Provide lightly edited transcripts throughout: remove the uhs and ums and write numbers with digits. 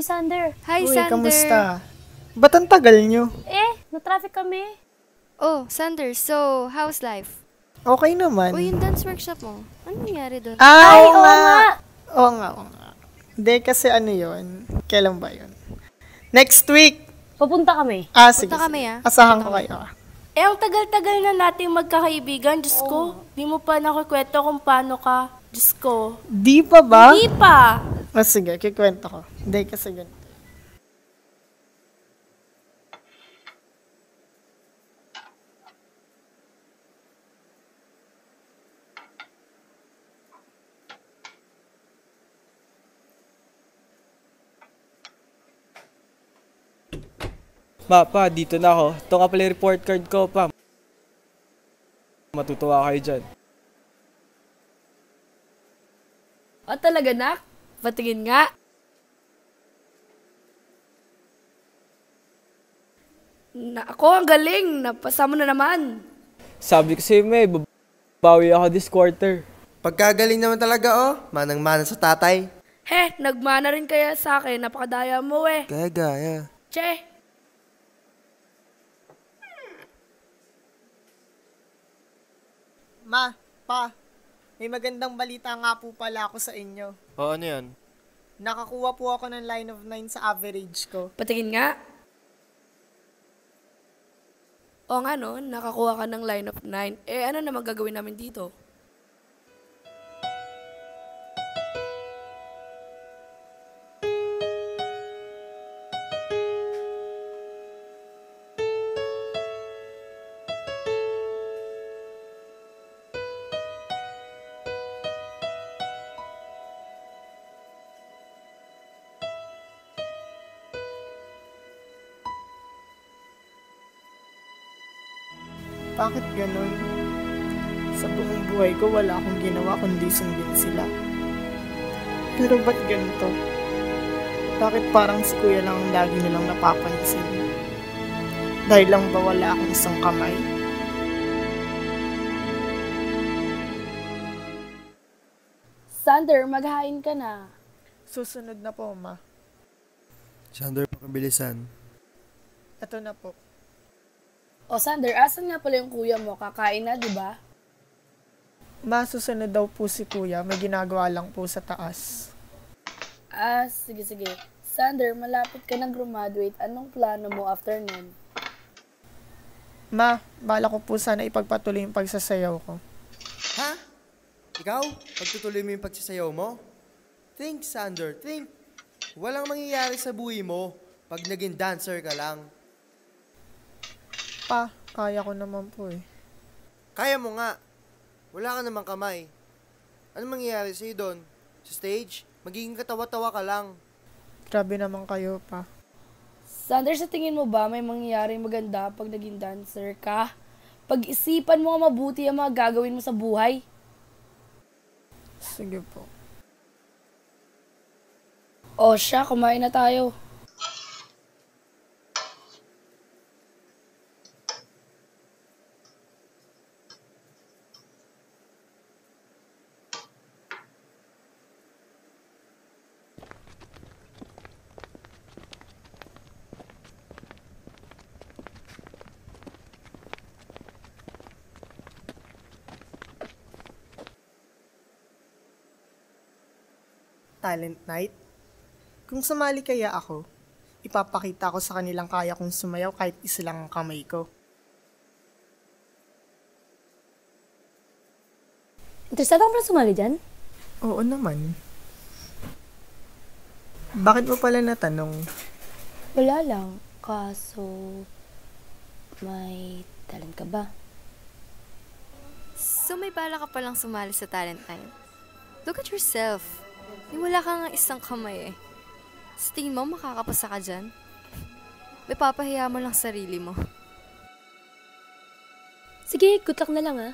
Uy, Sander. Hi, Uy, Sander. kamusta? Ba't ang tagal nyo? Na-traffic kami. Oh, Sander, so, how's life? Okay naman. Uy, yung dance workshop mo, ano nangyari doon? Ay, Oo oo nga. nga. Oo nga, oo nga. Hindi, kasi ano yun? Kailan ba yun? Next week! Papunta kami. Sige, Punta kami, sige. ah. Asahan Punta ko kami. kayo. Ang tagal-tagal na nating magkakaibigan, Diyos ko. Di mo pa nakikwento kung paano ka. Diyos ko. Di pa ba? Di pa! Sige, kikwento ko. Hindi, kasi ganito. Pa, dito na ako. Ito nga pala yung report card ko, pa. Matutuwa kayo dyan. Talaga, nak? Patingin nga. Ako, ang galing. Napasa mo na naman. Sabi ko sa'yo, may babawi ako this quarter. Pagkagaling naman talaga, manang-mana sa tatay. Nagmana rin kaya sa akin. Napakadaya mo eh. Gaya. Che! Ma, pa, may magandang balita nga po pala ako sa inyo. Ano yan? Nakakuha po ako ng line of 9 sa average ko. Patingin nga. O nga no, nakakuha ka ng line of 9. Ano naman gagawin namin dito? Bakit ganun? Sa buong buhay ko, wala akong ginawa kundi sundin sila. Pero ba't ganito? Bakit parang si kuya lang ang lagi nilang napapansin? Dahil lang ba wala akong isang kamay? Sander, maghain ka na. Susunod na po, ma. Sander, pakabilisan. Ito na po. Sander, asan nga pala yung kuya mo? Kakain na, di ba? Ma, susunod daw po si kuya. May ginagawa lang po sa taas. Sige. Sander, malapit ka na graduate. Anong plano mo after nun? Ma, bala ko po sana ipagpatuloy yung pagsasayaw ko. Ha? Ikaw? Pagtutuloy mo yung pagsasayaw mo? Think, Sander, think. Walang mangyayari sa buhay mo pag naging dancer ka lang. Pa, kaya ko naman po eh. Kaya mo nga. Wala ka namang kamay. Ano mangyayari sa'yo doon? Sa stage, magiging katawa-tawa ka lang. Grabe naman kayo, pa. Sander, sa tingin mo ba may mangyayaring maganda pag naging dancer ka? Pag-isipan mo nga mabuti ang mga gagawin mo sa buhay. Sige po. Siya, kumain na tayo. Talent night? Kung sumali kaya ako, ipapakita ko sa kanilang kaya kong sumayaw kahit isa lang ang kamay ko. Interesado ka pala sumali dyan? Oo naman. Bakit mo pala natanong? Wala lang. Kaso, may talent ka ba? So, may bala ka palang sumali sa talent night. Look at yourself. Wala ka nga isang kamay eh. Sa tingin mo, makakapasa ka dyan? May papahiya mo lang sarili mo. Sige, good luck na lang ah.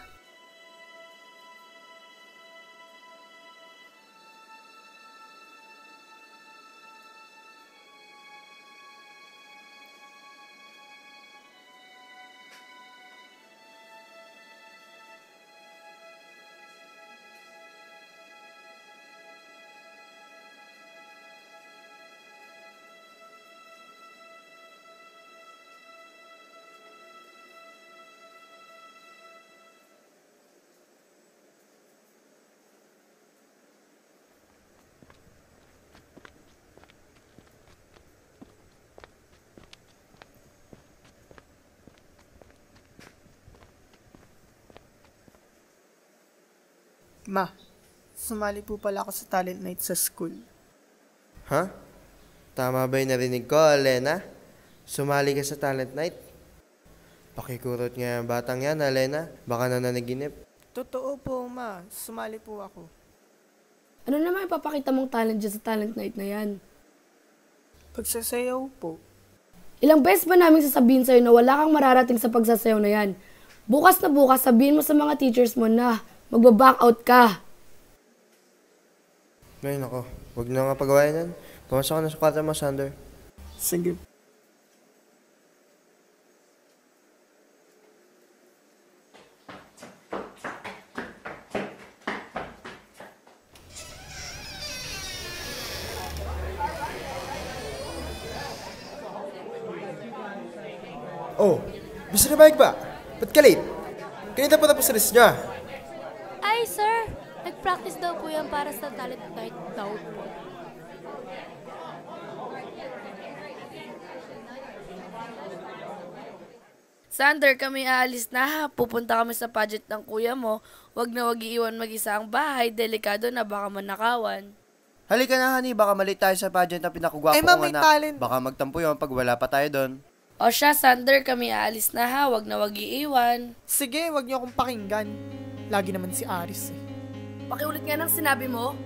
Ma, sumali po pala ako sa talent night sa school. Ha? Tama ba yung narinig ko, Alenna? Sumali ka sa talent night? Pakikurot nga yung batang yan, Alenna. Baka nananaginip. Totoo po, ma. Sumali po ako. Ano naman ipapakita mong talent dyan sa talent night na yan? Pagsasayaw po. Ilang beses ba namin sasabihin sa'yo na wala kang mararating sa pagsasayaw na yan? Bukas na bukas, sabihin mo sa mga teachers mo na magbaback out ka. Ngayon ako, huwag na nga pagawain yan. Pumasok ka na sa kwarto mo, Sander. Sige. Oh, Mr. Dimaguiba, ba't ka late? Kanina pa tapos rest niya. Ay, sir. Nag-practice daw po yan para sa talent night daw po. Sander, kami aalis na ha. Pupunta kami sa pageant ng kuya mo. Wag na wag iiwan mag-isa ang bahay. Delikado na, baka manakawan. Halika na, honey. Baka mali tayo sa pageant na pinakugwapo Eh, ma, kong may anak. talent. Baka magtampo yun pag wala pa tayo doon. O siya, Sander, kami aalis na ha. Wag na wag iiwan. Sige, wag niyo akong pakinggan. Lagi naman si Aries eh. Pakiulit nga ng sinabi mo.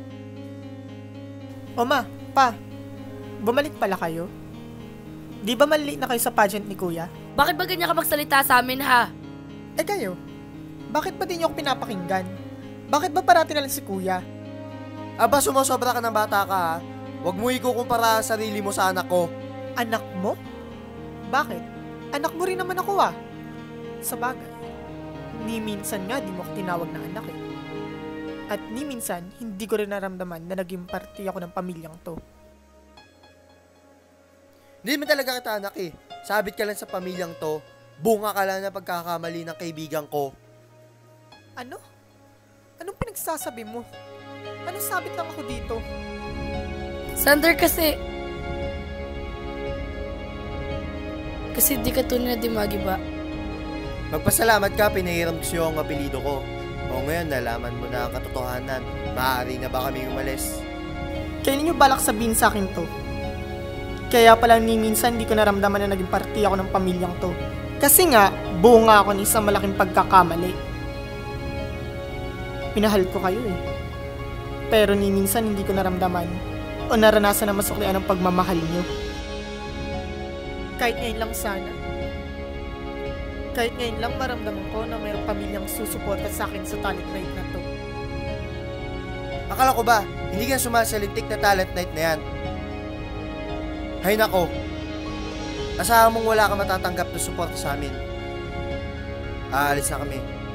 O ma, pa, bumalik pala kayo? Di ba mali na kayo sa pageant ni kuya? Bakit ba ganyan ka magsalita sa amin ha? Eh kayo, bakit ba di niyo ako pinapakinggan? Bakit ba parati na lang si kuya? Aba, sumusobra ka ng bata ka, ha? Huwag mo ikukumpara sarili mo sa anak ko. Anak mo? Bakit? Anak mo rin naman ako ah. Sa bagay, ni minsan nga di mo ako tinawag na anak eh. At ni minsan, hindi ko rin naramdaman na naging parte ako ng pamilyang to. Hindi mo talaga kita anak eh. Sabit ka lang sa pamilyang to. Bunga ka lang na pagkakamali ng kaibigan ko. Ano? Anong pinagsasabi mo? Anong sabit lang ako dito? Sander, kasi di ka tunay na Dimaguiba. Magpasalamat ka, pinahiram ko siya ang apelido ko. O ngayon, nalaman mo na ang katotohanan. Maaari na ba kami umalis? Kailan nyo balak sabihin sa akin to? Kaya pala ni minsan di ko naramdaman na naging parte ako ng pamilyang to. Kasi nga, buo nga ako ng isang malaking pagkakamali. Pinahal ko kayo eh. Pero ni minsan hindi ko naramdaman o naranasan na masuklian ang pagmamahal nyo. Kahit ngayon lang sana. Kahit ngayon lang maramdaman ko na mayroong pamilyang susuporta sa akin sa talent night na to. Akala ko ba, hindi ka sumasalintik na talent night na yan? Hay nako, asahan mong wala ka matatanggap na suporta sa amin. Aalis na kami.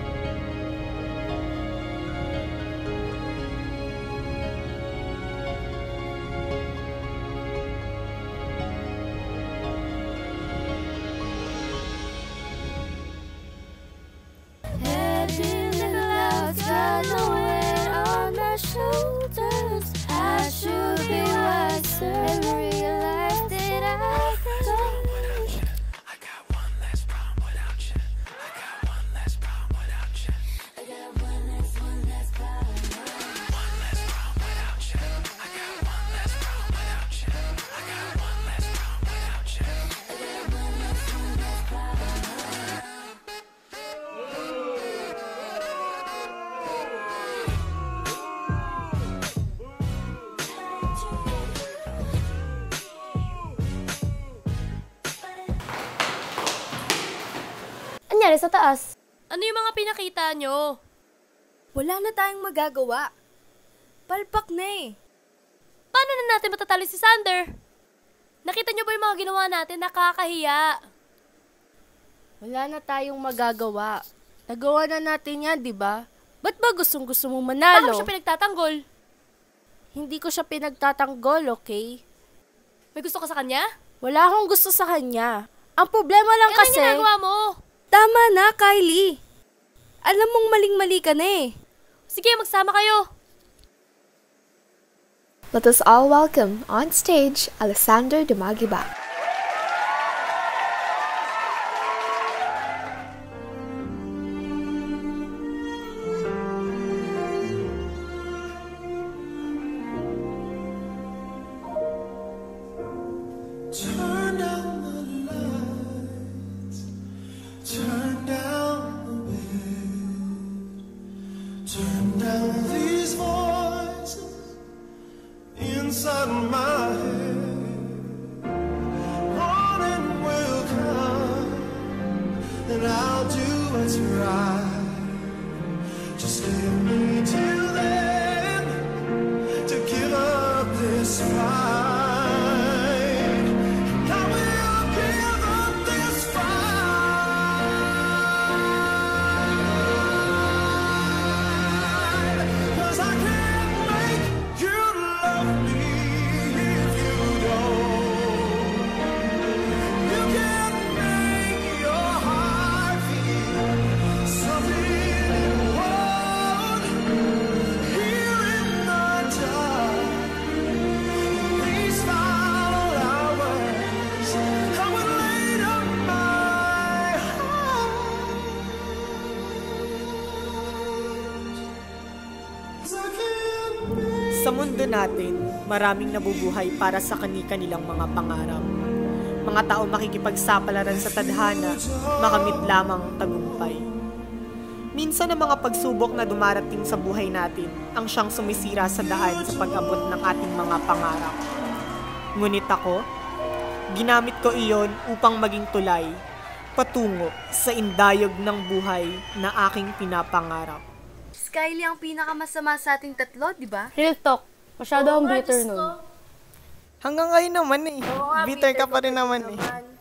Head in the clouds, got no weight on my shoulders. I should be wiser and realize that I've done. I got one less problem without you. I got one less problem without you. I got one less problem. One less problem without you. I got one less problem without you. I got one less problem without you. I got one less problem. Anyari sa taas? Ano yung mga pinakita nyo? Wala na tayong magagawa. Palpak na eh. Paano na natin matatalo si Sander? Nakita nyo ba yung mga ginawa natin? Nakakahiya. Wala na tayong magagawa. Nagawa na natin yan, di ba? Ba't ba gustong-gusto mong manalo? Bakit siya pinagtatanggol? Hindi ko siya pinagtatanggol, okay? May gusto ka sa kanya? Wala akong gusto sa kanya. Ang problema lang Ano kasi... ginagawa mo? Tama na, Kylie. Alam mong maling-mali ka na eh. Sige, magsama kayo. Let us all welcome on stage Alessander Dimaguiba. it's right. Just leave me till then to give up this fight. And I will give up this fight. 'Cause I can't make you love me if you don't. You can't make your heart feel something it won't. Here in the dark, these final hours, I would lay down my heart. 'Cause I can't make Sa mundo natin, maraming nabubuhay para sa kani-kanilang mga pangarap. Mga tao makikipagsapalaran sa tadhana, makamit lamang tagumpay. Minsan ang mga pagsubok na dumarating sa buhay natin ang siyang sumisira sa daan sa pag-abot ng ating mga pangarap. Ngunit ako, ginamit ko iyon upang maging tulay, patungo sa indayog ng buhay na aking pinapangarap. Kylie ang pinakamasama sa ating tatlo, di ba? Real talk. Masyado ang bitter nun. Hanggang ngayon naman eh. Bitter ka pa rin naman eh.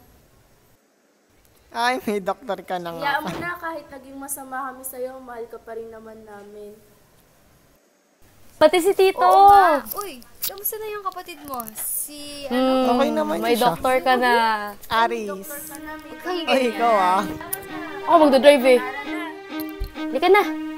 Ay, may doktor ka na nga. Kaya mo na, kahit naging masama kami sa'yo, mahal ka pa rin naman namin. Pati si Tito. Oo nga. Uy, kamusta na yung kapatid mo? Si, Okay naman May siya. doktor ka na. Aries. Kang Ay, ikaw ah. Ako magdadrive eh. Hindi ka na.